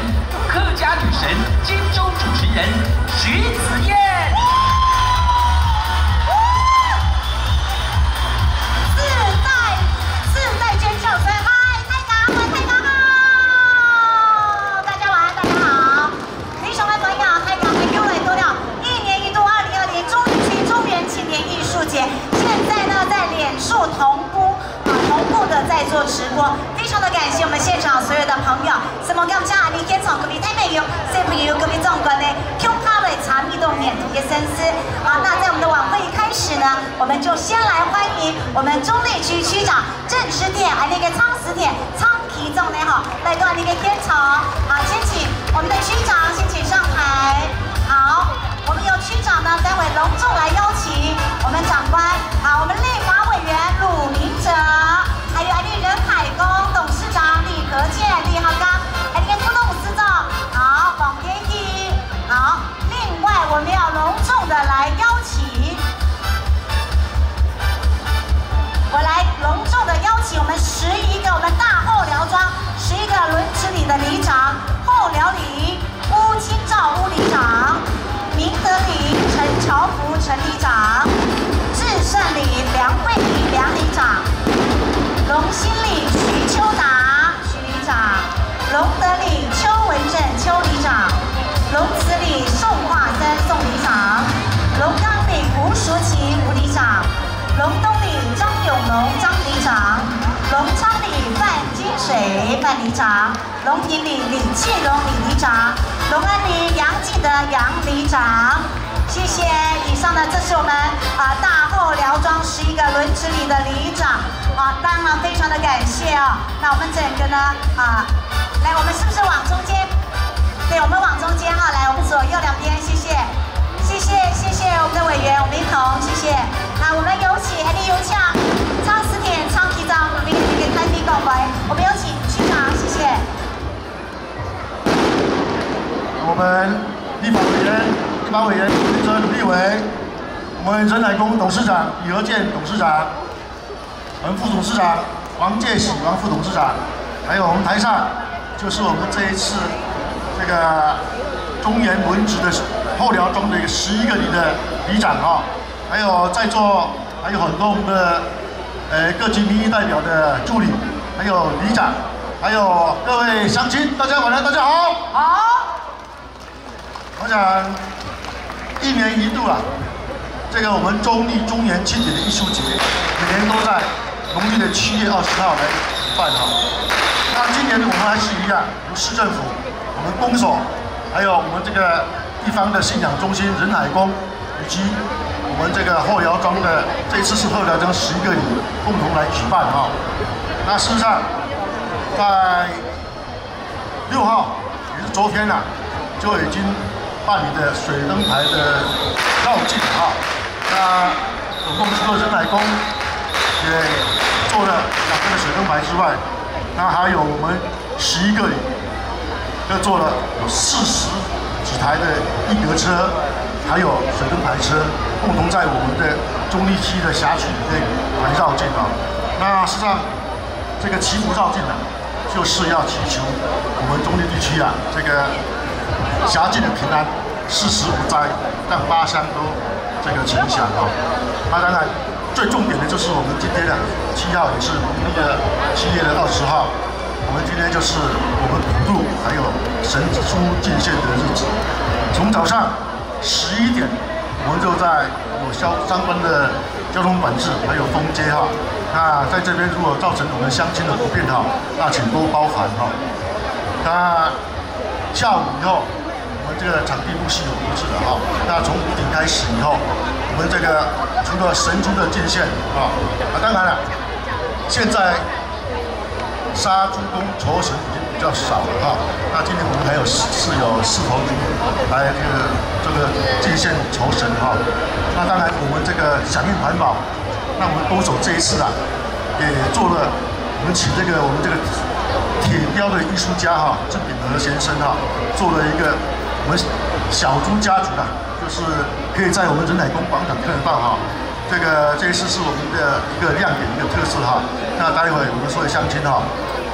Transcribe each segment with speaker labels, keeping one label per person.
Speaker 1: 客家女神金钟主持人徐子燕。
Speaker 2: 自带尖叫声，嗨，太高了，太高了！大家晚安，大家好。弟兄们朋友，太高太优了多了。一年一度2020中元期中原青年艺术节，现在呢在脸书同步的在做直播，非常的感谢我们现场所有的朋友，什么感谢你现场各位台朋友、小朋友、各位壮观的恐怕的参与到面的深思。好，那在我们的晚会一开始呢，我们就先来欢迎我们中立区区长郑之田，还有那个苍石田苍皮总呢哈，来到那个现场。好，先请我们的区长先请上台。好，我们由区长呢待会隆重来邀请我们长官，好，我们立法委员鲁明哲。还有人海宫董事长李和健、李浩刚，还有副董事长好王天一，好，另外我们要隆重的来邀请，我来隆重的邀请我们11个我们大后寮庄11个轮值里的里长，后寮里乌清照乌里长，明德里陈朝福陈里长，至善里梁慧里梁里长。龙兴里徐秋达徐里长，龙德里邱文正邱里长，龙慈里宋化生宋里长，龙岗里吴淑琪吴里长，龙东里张永龙张里长，龙昌里范金水范里长，龙井里李庆荣李里长，龙安里杨记德杨里长。谢谢，以上呢，这是我们大后寮庄11个轮值里的里长当然非常的感谢哦。那我们整个呢来，我们是不是往中间？对，我们往中间哈，来，我们左右两边，谢谢，谢谢，谢谢我们的委员，我们一同谢谢。我们有请，还得有请苍石田苍局长，我们给开地告白，我们有请区长，谢谢。
Speaker 3: 我们立法委员吕哲吕立伟，我们人海宫董事长李和健董事长，我们副董事长王介喜王副董事长，还有我们台上就是我们这一次这个中原轮值的后寮庄的11个里的里长还有在座还有很多我们的各级民意代表的助理，还有里长，还有各位乡亲，大家晚安，大家好。好。我想一年一度这个我们中立中原庆典的艺术节，每年都在农历的7月20号来举办那今年我们还是一样，由市政府、我们公所，还有我们这个地方的信仰中心人海宫，以及我们这个后寮庄的这一次是后寮庄11个里共同来举办那事实上，在6号，也是昨天就已经办理的水灯牌的绕境那总共除了人海宫也做了2个水灯牌之外，那还有我们11个里又做了有40几台的一格车，还有水灯牌车，共同在我们的中立区的辖区里面来绕境那事实上，这个祈福绕境就是要祈求我们中立地区这个辖境的平安，事实无灾，让8乡都这个晴享当然，最重点的就是我们今天7号也是农历的7月20号，我们今天就是我们普渡还有神书进献的日子。从早上11点，我们就在有相关的交通管制，还有封街那在这边如果造成我们乡亲的不便那请多包涵那下午以后，我们这个场地陆续有布置了那从5点开始以后，我们这个除了神猪的进献当然了，现在杀猪公酬神已经比较少了那今年我们还有有4头猪来这个进献酬神那当然我们这个响应环保，那我们公所这一次也做了，我们请我们这个铁雕的艺术家郑秉和先生做了一个我们小猪家族就是可以在我们人海宫广场看得到这一次是我们的一个亮点一个特色那待会我们所有乡亲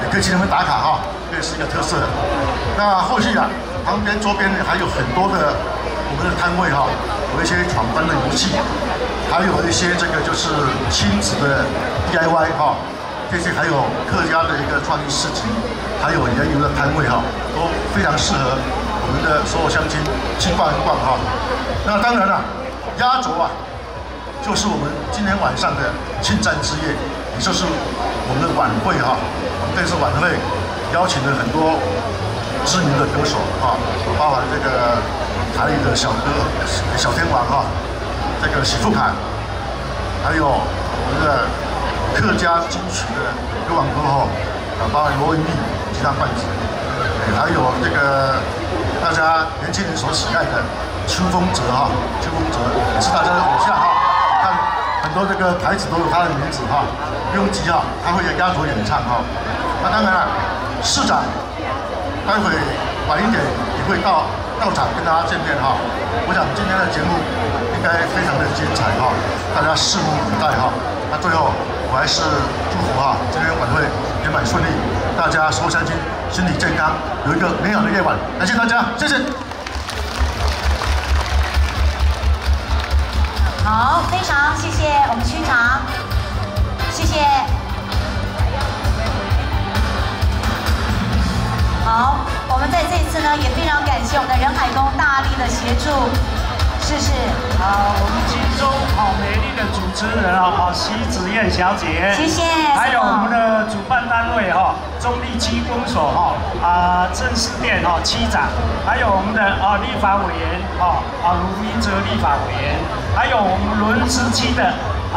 Speaker 3: 也可以去那边打卡哈，这也是一个特色。那后续啊，旁边周边还有很多的我们的摊位哈，有一些闯关的游戏，还有一些这个就是亲子的 DIY 哈，这些还有客家的一个创意市集，还有原油的摊位哈，都非常适合我们的所有乡亲去逛一逛哈。那当然了，压轴啊，就是我们今天晚上的庆赞之夜，也就是我们的晚会哈。我们这次晚会邀请了很多知名的歌手啊，包含这个台语的小天王哈，这个许富凯，还有我们的客家金曲的歌王歌后，包含罗文丽吉他伴子，还有这个大家年轻人所喜爱的邱风泽哈，邱风泽也是大家的偶像哈。看很多这个台子都有他的名字哈，不用急哈，他会压轴演唱哈。那当然了，市长待会晚一点也会到场跟大家见面哈。我想今天的节目应该非常的精彩哈，大家拭目以待哈。那最后我还是祝福哈，今天晚会圆满顺利，大家所有乡亲身体健康，有一个美好的夜晚。感谢大家，谢谢。
Speaker 2: 好，非常谢谢我们区长，谢谢。好，我们在这一次呢，也非常感谢我们的仁海宫大力的协助，是。
Speaker 4: 我们金钟美丽的主持人徐子燕小姐，
Speaker 2: 谢谢。
Speaker 4: 还有我们的主办单位中立区公所正式店区长，还有我们的立法委员卢明哲立法委员，还有我们仑石区的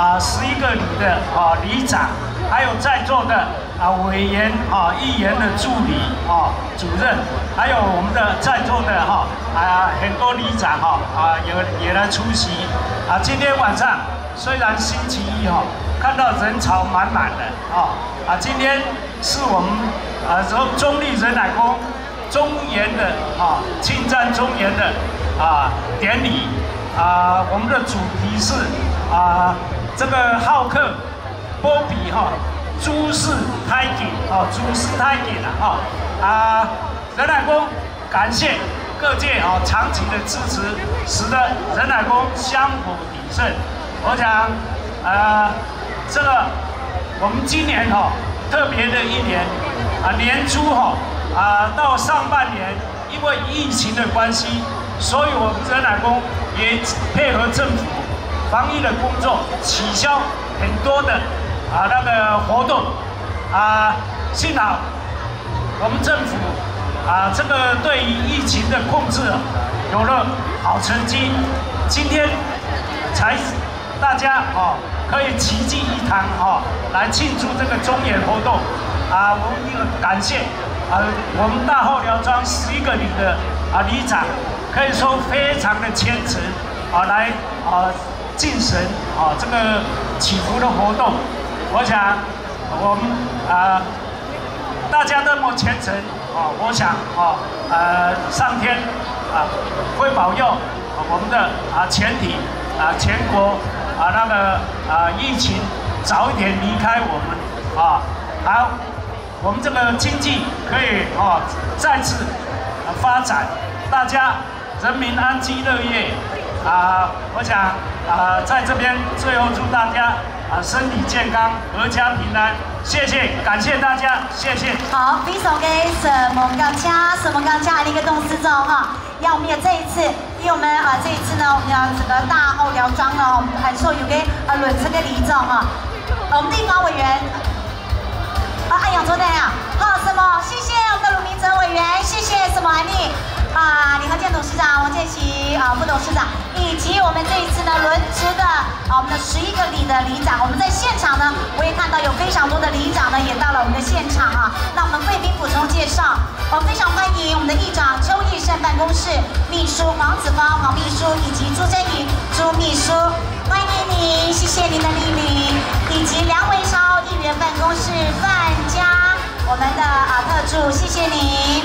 Speaker 4: 11个里的里长，还有在座的委员议员的助理主任，还有我们的在座的很多里长也来出席今天晚上虽然星期一看到人潮满满的今天是我们中立仁海宫中原的庆赞中原的典礼我们的主题是这个好客波比诸事太紧诸事太紧了仁海宫感谢各界长期的支持，使得仁海宫香火鼎盛。我想这个我们今年特别的一年年初到上半年，因为疫情的关系，所以我们仁海宫也配合政府防疫的工作，取消很多的那个活动幸好我们政府这个对于疫情的控制有了好成绩，今天才大家可以齐聚一堂来庆祝这个中原活动我们也感谢我们大后寮庄11个里的里长，可以说非常的虔诚来敬神这个祈福的活动。我想我们大家那么虔诚我想上天会保佑我们的全体全国那个疫情早一点离开我们好，我们这个经济可以再次发展，大家人民安居乐业我想在这边最后祝大家身体健康，阖家平安。谢谢，感谢大家，谢谢。
Speaker 2: 好，非常给什么港家的一个董事长要我们也这一次，因为我们这一次呢，我们要整个大后寮庄呢，我们还说有个轮这个里长我们地方委员安阳周代什么？谢谢我们的卢明哲委员，谢谢什么安妮联合建董事长王建奇副董事长，以及我们这一次呢轮值的我们的11个里的里长，我们在现场呢，我也看到有非常多的里长呢也到了我们的现场那我们贵宾补充介绍，我们非常欢迎我们的议长邱义胜办公室秘书黄子芳黄秘书以及朱珍宇朱秘书，欢迎您，谢谢您的莅临，以及梁维超议员办公室范家我们的特助，谢谢您。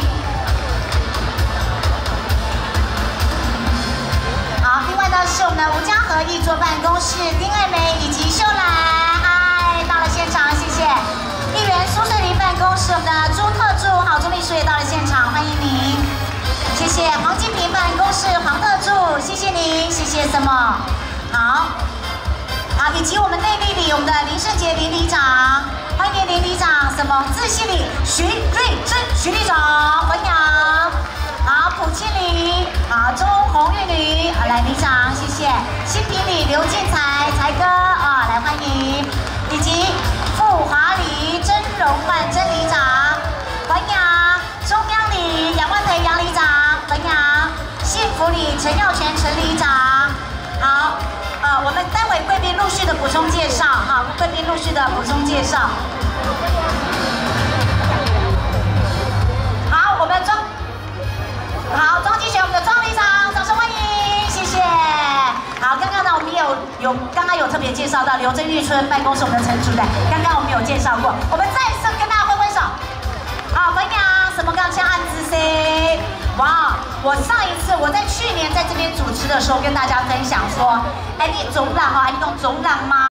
Speaker 2: 好，另外呢是我们的吴家和议座办公室丁爱梅以及秀兰，到了现场，谢谢。议员苏翠玲办公室我们的叔也到了现场，欢迎您。谢谢黄金平办公室黄特助，谢谢您，谢谢什么？好，以及我们内地里我们的林胜杰林里长，欢迎林里长。什么？自信里徐瑞珍徐里长，欢迎。好，普庆里，好，钟红玉女，来里长，谢谢。新平里刘建才才哥来欢迎，以及富华里曾荣焕曾里长，欢迎。中央里杨万培杨里长，欢迎。幸福里陈耀全陈里长，好，我们待会贵宾陆续的补充介绍，哈，贵宾陆续的补充介绍。好，我们庄基选我们的庄里长，掌声欢迎，谢谢。好，刚刚呢我们刚刚有特别介绍到刘真玉村办公室我们的陈主任，刚刚我们有介绍过，我们再次跟大家挥挥手。好，欢迎什么钢枪案子 C。哇！我上一次我在去年在这边主持的时候，跟大家分享说，你总览你懂总览吗？